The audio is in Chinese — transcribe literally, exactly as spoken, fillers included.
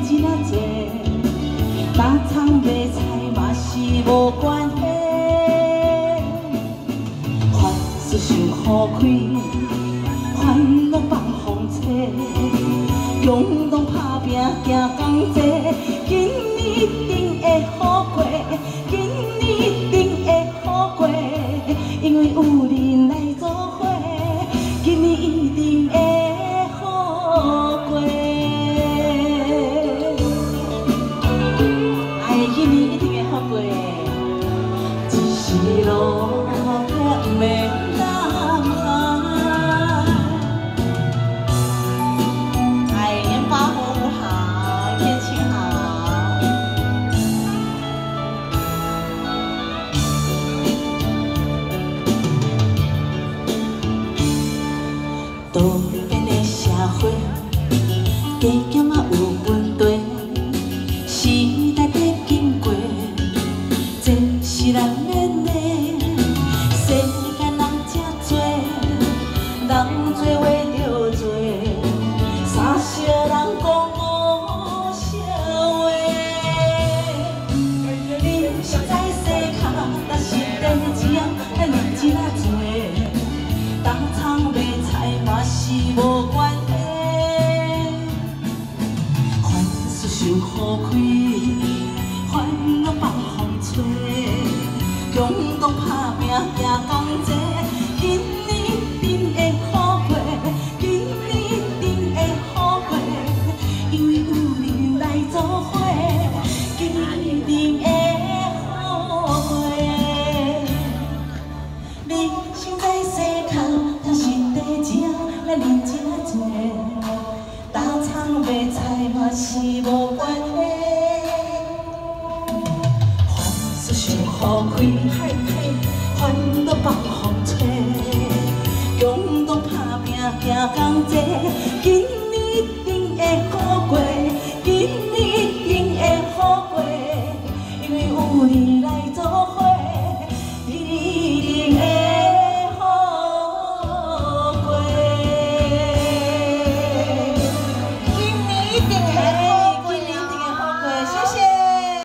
钱仔多，打葱卖菜嘛是无关系。凡事想好开，烦恼放风吹，勇动打拼行工作，今年一定会好过，今年一定会好过，因为有你来作伙，今年一定会。 一路免南下，哎，年八风好，天气好。多变的社会，加减嘛有问题，时代在经过，这是人的。 世间人真多，人多话着多，三小人讲五小话。你想在世下，但是地钱咱认真啊做，打葱卖菜嘛是无关系。凡事想好开，烦恼放风吹。 勇动打拼行工作，今年一定会好过，今年一定会好过，因为有你来作伙，今年一定会好过。你想在世下，但是地钱咱认真啊做，打葱卖菜嘛是无关系。 想好开，烦恼放风吹，勇动打拼行工作。